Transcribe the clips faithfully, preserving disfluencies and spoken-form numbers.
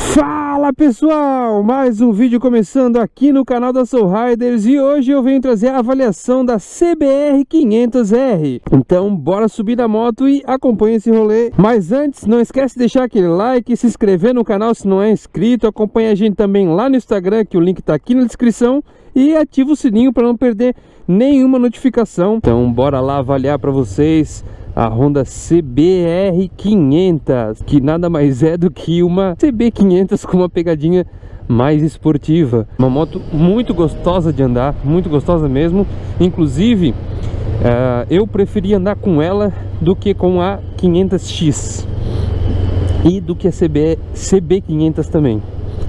Fala pessoal, mais um vídeo começando aqui no canal da Soul Riders e hoje eu venho trazer a avaliação da C B R quinhentos R. Então bora subir na moto e acompanha esse rolê. Mas antes, não esquece de deixar aquele like, se inscrever no canal se não é inscrito, acompanha a gente também lá no Instagram, que o link tá aqui na descrição, e ativa o sininho para não perder nenhuma notificação. Então bora lá avaliar para vocês a Honda C B R quinhentos, que nada mais é do que uma C B quinhentos com uma pegadinha mais esportiva. Uma moto muito gostosa de andar, muito gostosa mesmo. Inclusive, uh, eu preferi andar com ela do que com a quinhentos X e do que a C B quinhentos também.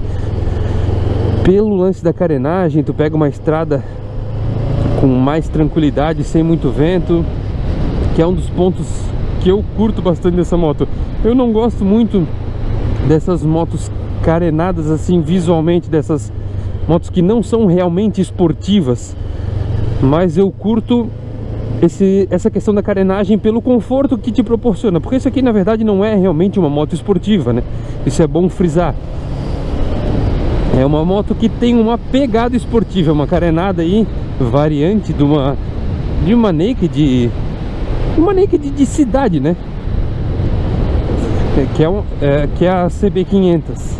Pelo lance da carenagem, tu pega uma estrada com mais tranquilidade, sem muito vento, que é um dos pontos que eu curto bastante dessa moto. Eu não gosto muito dessas motos carenadas assim visualmente, dessas motos que não são realmente esportivas, mas eu curto esse, essa questão da carenagem pelo conforto que te proporciona, porque isso aqui na verdade não é realmente uma moto esportiva, né? Isso é bom frisar. É uma moto que tem uma pegada esportiva, uma carenada aí variante de uma de uma naked uma naked de cidade, né? É, que, é um, é, que é a C B quinhentos.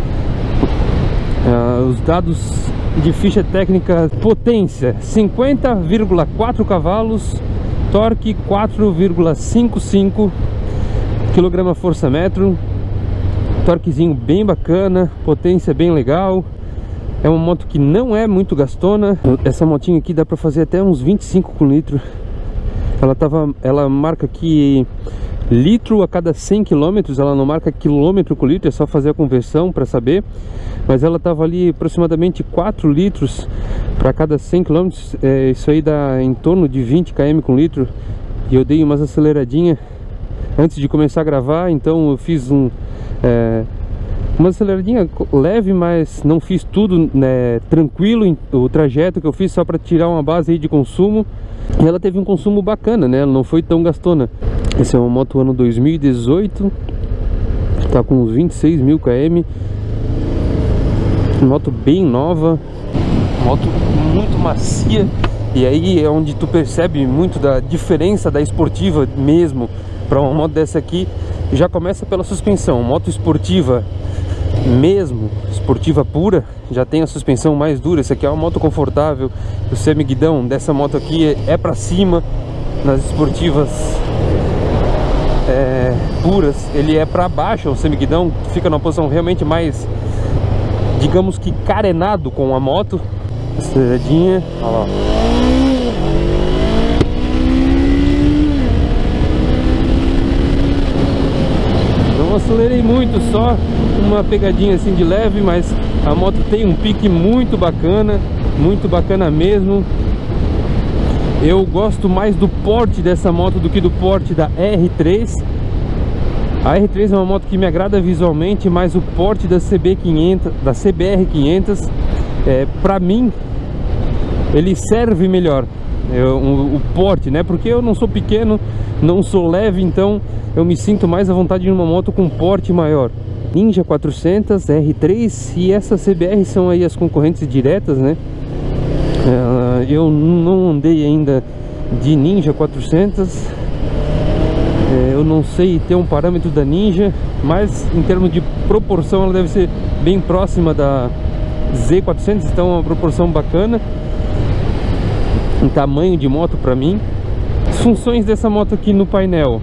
É, os dados de ficha técnica: potência cinquenta vírgula quatro cavalos, torque quatro vírgula cinquenta e cinco quilograma-força-metro, torquezinho bem bacana, potência bem legal. É uma moto que não é muito gastona. Essa motinha aqui dá pra fazer até uns vinte e cinco com litro. Ela, tava, ela marca aqui litro a cada cem quilômetros, ela não marca quilômetro por litro, é só fazer a conversão para saber. Mas ela tava ali aproximadamente quatro litros para cada cem quilômetros, é, isso aí dá em torno de vinte quilômetros com litro. E eu dei umas aceleradinhas antes de começar a gravar, então eu fiz um, é, uma aceleradinha leve, mas não fiz tudo, né, tranquilo. O trajeto que eu fiz só para tirar uma base aí de consumo. E ela teve um consumo bacana, né? Ela não foi tão gastona. Essa é uma moto ano dois mil e dezoito, tá com uns vinte e seis mil quilômetros. Moto bem nova, moto muito macia. E aí é onde tu percebe muito da diferença da esportiva mesmo para uma moto dessa aqui. Já começa pela suspensão. Moto esportiva mesmo, esportiva pura, já tem a suspensão mais dura. Essa aqui é uma moto confortável. O semiguidão dessa moto aqui é, é pra cima. Nas esportivas é, puras, ele é pra baixo. O semiguidão fica numa posição realmente mais, digamos que carenado com a moto. Aceleradinha, olha lá. Não acelerei muito, só uma pegadinha assim de leve, mas a moto tem um pique muito bacana, muito bacana mesmo. Eu gosto mais do porte dessa moto do que do porte da R três. A R três é uma moto que me agrada visualmente, mas o porte da C B quinhentos, da C B R quinhentos, é, pra mim, ele serve melhor. Eu, o, o porte, né? Porque eu não sou pequeno, não sou leve, então eu me sinto mais à vontade de uma moto com porte maior. Ninja quatrocentos, R três e essa C B R são aí as concorrentes diretas, né? Uh, eu não andei ainda de Ninja quatrocentos. uh, Eu não sei ter um parâmetro da Ninja, mas em termos de proporção ela deve ser bem próxima da Z quatrocentos, então é uma proporção bacana em tamanho de moto para mim. As funções dessa moto aqui no painel: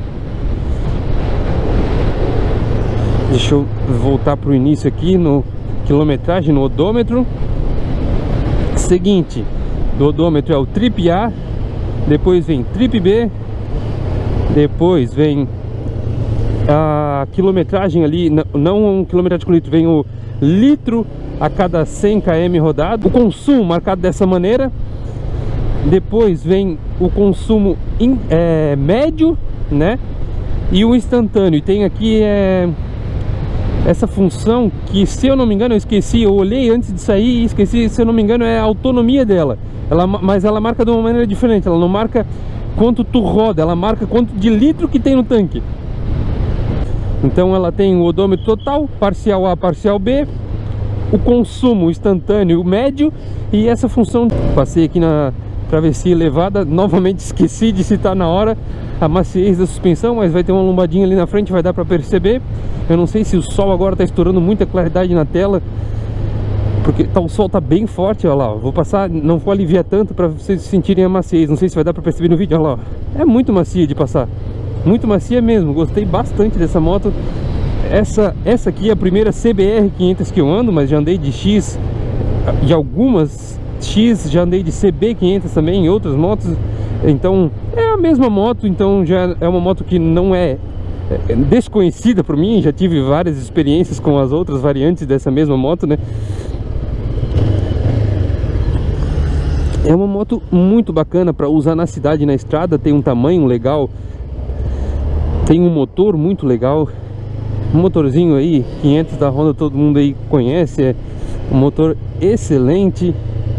deixa eu voltar para o início aqui no quilometragem, no odômetro. Seguinte, do odômetro é o trip A, depois vem trip B, depois vem a quilometragem ali, não um quilometragem por litro, vem o litro a cada cem quilômetros rodado, o consumo marcado dessa maneira. Depois vem o consumo in, é, médio, né? E o instantâneo. E tem aqui é, essa função que, se eu não me engano, eu esqueci. Eu olhei antes de sair e esqueci. Se eu não me engano, é a autonomia dela. Ela, mas ela marca de uma maneira diferente. Ela não marca quanto tu roda, ela marca quanto de litro que tem no tanque. Então ela tem o odômetro total, parcial A, parcial B, o consumo instantâneo médio e essa função. Passei aqui na travessia elevada, novamente esqueci de citar na hora a maciez da suspensão, mas vai ter uma lombadinha ali na frente, vai dar para perceber. Eu não sei se o sol agora está estourando muita claridade na tela, porque tá, o sol tá bem forte, olha lá, ó. Vou passar, não vou aliviar tanto para vocês sentirem a maciez, não sei se vai dar para perceber no vídeo, olha lá, ó. É muito macia de passar, muito macia mesmo, gostei bastante dessa moto. Essa, essa aqui é a primeira C B R quinhentos que eu ando, mas já andei de X, de algumas X, já andei de C B quinhentos também em outras motos, então é a mesma moto, então já é uma moto que não é desconhecida por mim, já tive várias experiências com as outras variantes dessa mesma moto, né? É uma moto muito bacana para usar na cidade, na estrada, tem um tamanho legal, tem um motor muito legal, um motorzinho aí, quinhentos da Honda, todo mundo aí conhece, é um motor excelente,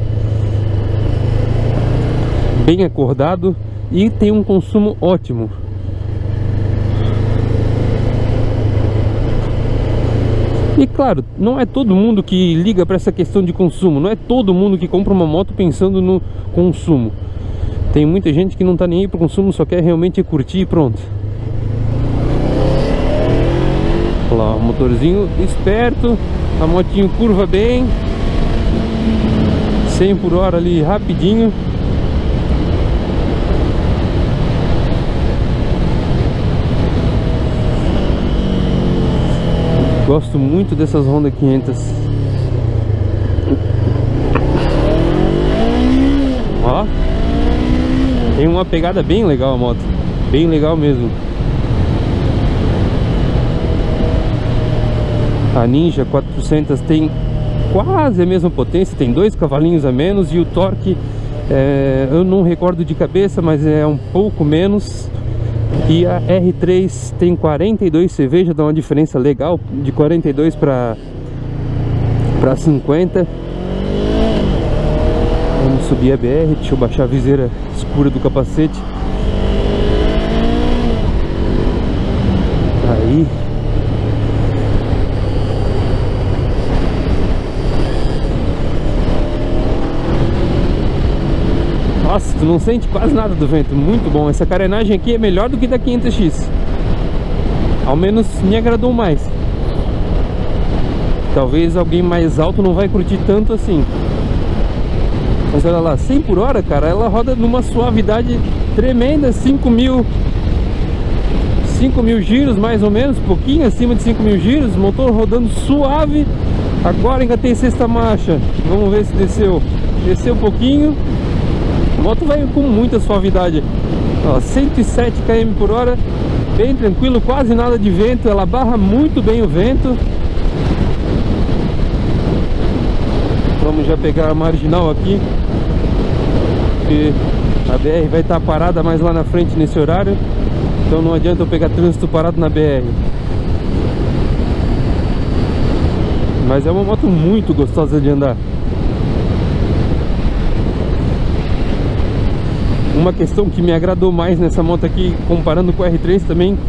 bem acordado e tem um consumo ótimo. E claro, não é todo mundo que liga para essa questão de consumo, não é todo mundo que compra uma moto pensando no consumo. Tem muita gente que não tá nem aí pro consumo, só quer realmente curtir e pronto. Olha lá, o motorzinho esperto, a motinho curva bem, cem por hora ali rapidinho. Gosto muito dessas Honda quinhentos. Ó, tem uma pegada bem legal a moto, bem legal mesmo. A Ninja quatrocentos tem quase a mesma potência, tem dois cavalinhos a menos e o torque, é, eu não recordo de cabeça, mas é um pouco menos. E a R três tem quarenta e dois C V, já dá uma diferença legal, de quarenta e dois para para cinquenta. Vamos subir a B R, deixa eu baixar a viseira escura do capacete. Aí. Nossa, tu não sente quase nada do vento, muito bom. Essa carenagem aqui é melhor do que da quinhentos X. Ao menos me agradou mais. Talvez alguém mais alto não vai curtir tanto assim. Mas olha lá, cem por hora, cara, ela roda numa suavidade tremenda, cinco mil giros mais ou menos, pouquinho acima de cinco mil giros, motor rodando suave. Agora engatei sexta marcha, vamos ver se desceu. Desceu um pouquinho. A moto vai com muita suavidade, ó, cento e sete quilômetros por hora, bem tranquilo, quase nada de vento, ela barra muito bem o vento. Vamos já pegar a marginal aqui, porque a B R vai estar parada mais lá na frente nesse horário, então não adianta eu pegar trânsito parado na B R. Mas é uma moto muito gostosa de andar. Uma questão que me agradou mais nessa moto aqui, comparando com a R três também,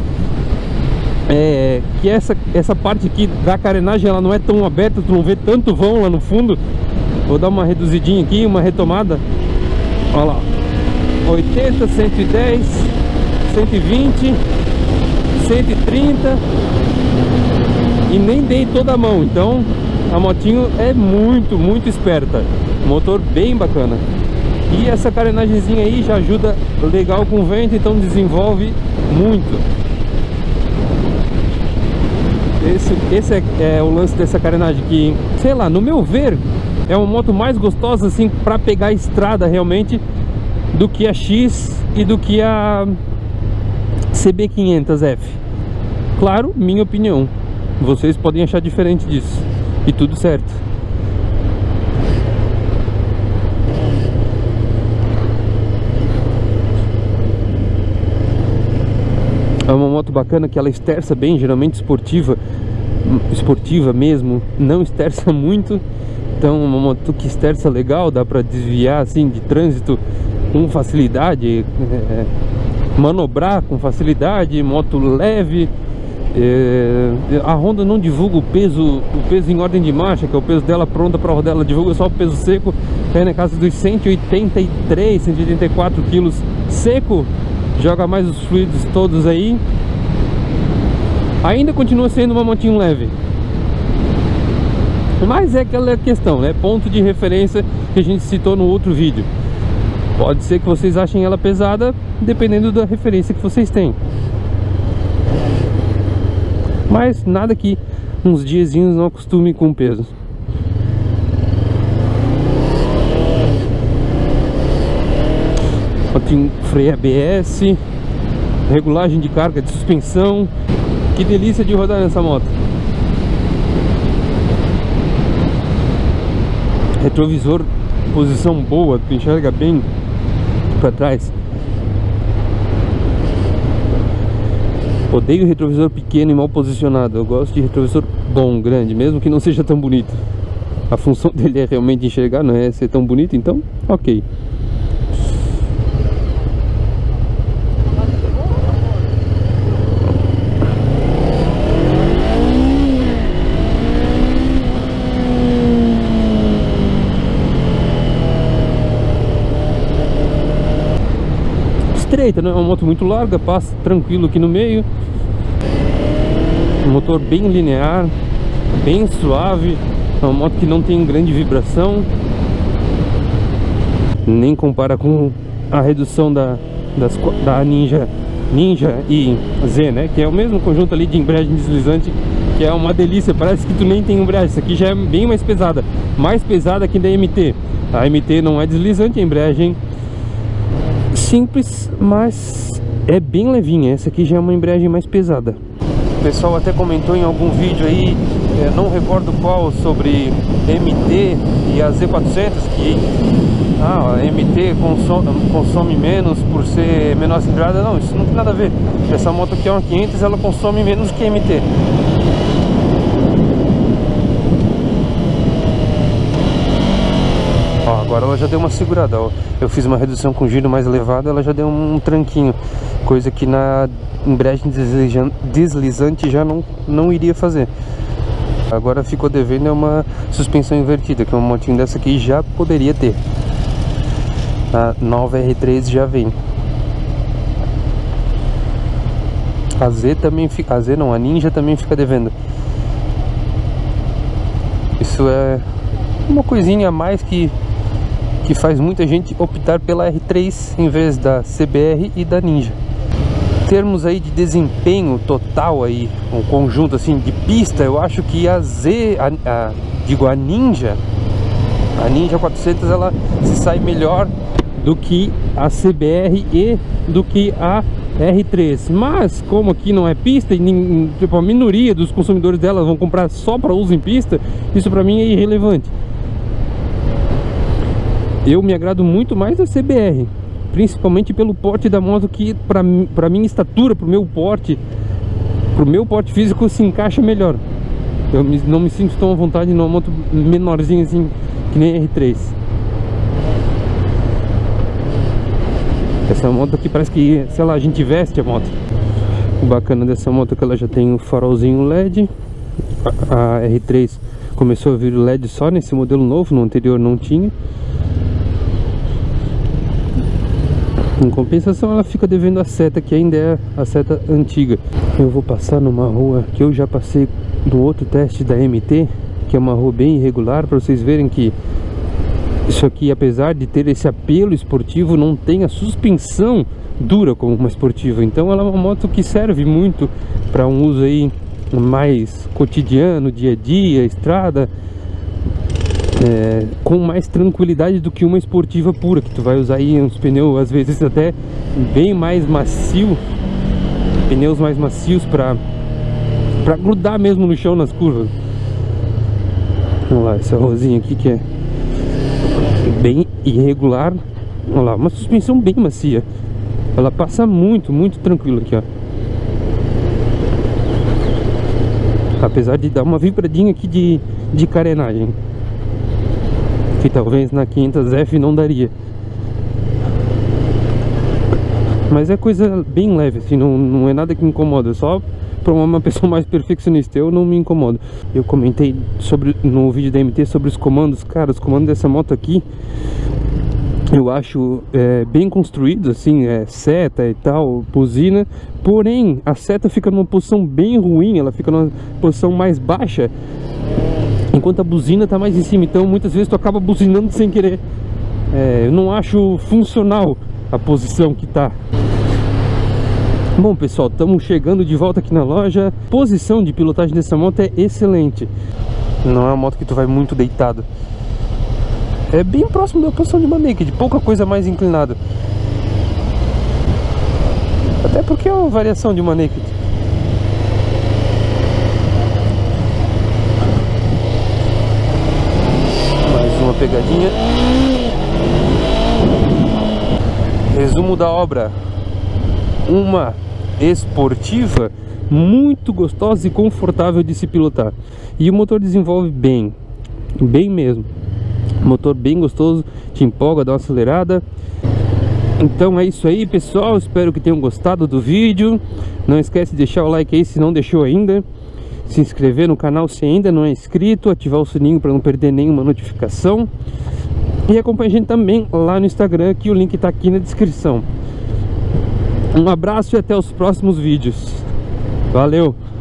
é que essa, essa parte aqui da carenagem ela não é tão aberta, tu não vê tanto vão lá no fundo. Vou dar uma reduzidinha aqui, uma retomada. Olha lá, oitenta, cento e dez, cento e vinte, cento e trinta e nem dei toda a mão, então a motinho é muito, muito esperta. Motor bem bacana. E essa carenagemzinha aí já ajuda legal com o vento, então desenvolve muito. Esse, esse é, é o lance dessa carenagem que, sei lá, no meu ver, é uma moto mais gostosa assim para pegar a estrada realmente do que a X e do que a C B quinhentos F. Claro, minha opinião. Vocês podem achar diferente disso. E tudo certo. É uma moto bacana que ela esterça bem, geralmente esportiva, esportiva mesmo, não esterça muito. Então uma moto que esterça legal, dá para desviar assim de trânsito com facilidade, é, manobrar com facilidade, moto leve, É, a Honda não divulga o peso, o peso em ordem de marcha, que é o peso dela pronta para rodar. Ela divulga só o peso seco, é na casa dos cento e oitenta e três, cento e oitenta e quatro quilos seco. Joga mais os fluidos todos aí. Ainda continua sendo uma motinho leve, mas é aquela questão, né? Ponto de referência que a gente citou no outro vídeo. Pode ser que vocês achem ela pesada, dependendo da referência que vocês têm. Mas nada que uns diazinhos não acostume com o peso. Tem freio A B S, regulagem de carga de suspensão. Que delícia de rodar nessa moto. Retrovisor, posição boa, tu enxerga bem para trás. Odeio retrovisor pequeno e mal posicionado. Eu gosto de retrovisor bom, grande, mesmo que não seja tão bonito. A função dele é realmente enxergar, não é ser tão bonito, então ok. Estreita, não é uma moto muito larga, passa tranquilo aqui no meio. Motor bem linear, bem suave. É uma moto que não tem grande vibração, nem compara com a redução da, das, da Ninja, Ninja e Z, né? Que é o mesmo conjunto ali de embreagem deslizante, que é uma delícia. Parece que tu nem tem embreagem. Essa aqui já é bem mais pesada, mais pesada que da M T. A M T não é deslizante, a embreagem simples, mas é bem levinha. Essa aqui já é uma embreagem mais pesada. O pessoal até comentou em algum vídeo aí, é, não recordo qual, sobre M T e a Z quatrocentos, que ah, a M T consome, consome menos por ser menor cilindrada. Não, isso não tem nada a ver. Essa moto aqui é uma quinhentos, ela consome menos que a M T. Ó, agora ela já deu uma segurada, ó. Eu fiz uma redução com giro mais elevado, ela já deu um tranquinho, coisa que na embreagem deslizante já não, não iria fazer. Agora ficou devendo é uma suspensão invertida, que uma motinha dessa aqui já poderia ter. A nova R três já vem. A Z também fica, a Z não, a Ninja também fica devendo. Isso é uma coisinha a mais que que faz muita gente optar pela R três em vez da C B R e da Ninja. Em termos aí de desempenho total aí, um conjunto assim de pista, eu acho que a Z, a, a, digo a Ninja, a Ninja quatrocentos, ela se sai melhor do que a C B R e do que a R três. Mas como aqui não é pista e tipo, a minoria dos consumidores dela vão comprar só para uso em pista, isso para mim é irrelevante. Eu me agrado muito mais da C B R, principalmente pelo porte da moto, que para para minha estatura, para o meu porte, para o meu porte físico se encaixa melhor. Eu me, não me sinto tão à vontade numa moto menorzinha assim que nem a R três. Essa moto aqui parece que, sei lá, a gente veste a moto. O bacana dessa moto é que ela já tem um farolzinho L E D. A, a R três começou a vir L E D só nesse modelo novo, no anterior não tinha. Em compensação, ela fica devendo a seta, que ainda é a seta antiga. Eu vou passar numa rua que eu já passei no outro teste da M T, que é uma rua bem irregular, para vocês verem que isso aqui, apesar de ter esse apelo esportivo, não tem a suspensão dura como uma esportiva. Então ela é uma moto que serve muito para um uso aí mais cotidiano, dia a dia, estrada, é, com mais tranquilidade do que uma esportiva pura, que tu vai usar aí uns pneus às vezes até bem mais macio, pneus mais macios para para grudar mesmo no chão nas curvas. Vamos lá, essa rosinha aqui que é bem irregular. Olha lá, uma suspensão bem macia. Ela passa muito, muito tranquilo aqui, ó. Apesar de dar uma vibradinha aqui de, de carenagem, que talvez na quinhentos F não daria. Mas é coisa bem leve, assim, não, não é nada que me incomoda. Só para uma pessoa mais perfeccionista eu não me incomodo. Eu comentei sobre, no vídeo da M T sobre os comandos. Cara, os comandos dessa moto aqui eu acho é, bem construído, assim, é, seta e tal, buzina. Porém, a seta fica numa posição bem ruim, ela fica numa posição mais baixa, enquanto a buzina tá mais em cima. Então muitas vezes tu acaba buzinando sem querer. é, Eu não acho funcional a posição que tá. Bom, pessoal, estamos chegando de volta aqui na loja. A posição de pilotagem dessa moto é excelente. Não é uma moto que tu vai muito deitado. É bem próximo da posição de uma naked, pouca coisa mais inclinada. Até porque é uma variação de uma naked. Mais uma pegadinha. Resumo da obra: uma esportiva muito gostosa e confortável de se pilotar. E o motor desenvolve bem, bem mesmo. Motor bem gostoso, te empolga, dá uma acelerada. Então é isso aí, pessoal, espero que tenham gostado do vídeo. Não esquece de deixar o like aí se não deixou ainda, se inscrever no canal se ainda não é inscrito, ativar o sininho para não perder nenhuma notificação. E acompanhe a gente também lá no Instagram, que o link está aqui na descrição. Um abraço e até os próximos vídeos. Valeu!